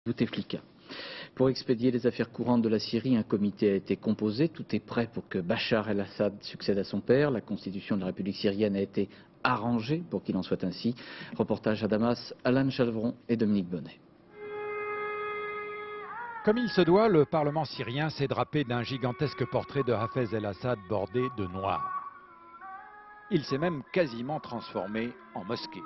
Bouteflika. Pour expédier les affaires courantes de la Syrie, un comité a été composé. Tout est prêt pour que Bachar el-Assad succède à son père. La constitution de la République syrienne a été arrangée pour qu'il en soit ainsi. Reportage à Damas, Alan Chalvron et Dominique Bonnet. Comme il se doit, le Parlement syrien s'est drapé d'un gigantesque portrait de Hafez el-Assad bordé de noir. Il s'est même quasiment transformé en mosquée.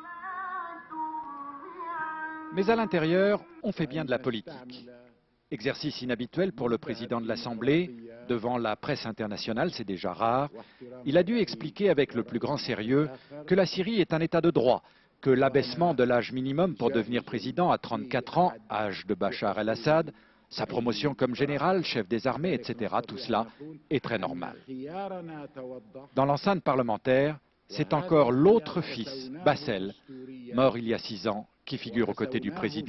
Mais à l'intérieur, on fait bien de la politique. Exercice inhabituel pour le président de l'Assemblée, devant la presse internationale, c'est déjà rare. Il a dû expliquer avec le plus grand sérieux que la Syrie est un état de droit, que l'abaissement de l'âge minimum pour devenir président à 34 ans, âge de Bachar el-Assad, sa promotion comme général, chef des armées, etc., tout cela est très normal. Dans l'enceinte parlementaire, c'est encore l'autre fils, Bassel, mort il y a 6 ans, qui figure aux côtés du président.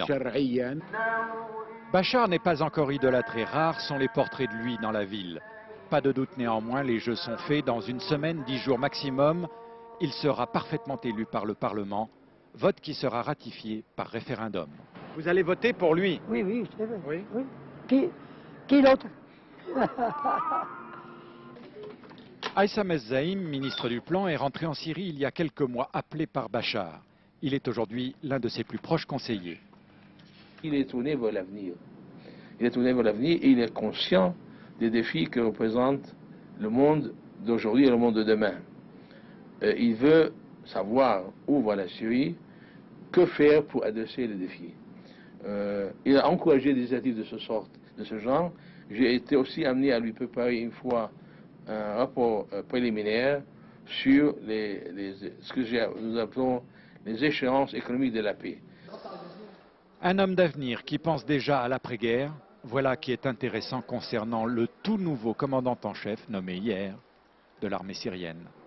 Bachar n'est pas encore idolâtré. Rares sont les portraits de lui dans la ville. Pas de doute néanmoins, les jeux sont faits. Dans une semaine, 10 jours maximum, il sera parfaitement élu par le Parlement. Vote qui sera ratifié par référendum. Vous allez voter pour lui? Oui, oui, c'est vrai. Oui. Oui. Qui l'autre? Aïssam Ez-Zaïm, ministre du Plan, est rentré en Syrie il y a quelques mois, appelé par Bachar. Il est aujourd'hui l'un de ses plus proches conseillers. Il est tourné vers l'avenir. Il est tourné vers l'avenir et il est conscient des défis que représente le monde d'aujourd'hui et le monde de demain. Il veut savoir où va la Syrie, que faire pour adresser les défis. Il a encouragé des initiatives de ce genre. J'ai été aussi amené à lui préparer une fois un rapport préliminaire sur ce que nous appelons les échéances économiques de la paix. Un homme d'avenir qui pense déjà à l'après-guerre, voilà qui est intéressant concernant le tout nouveau commandant en chef, nommé hier, de l'armée syrienne.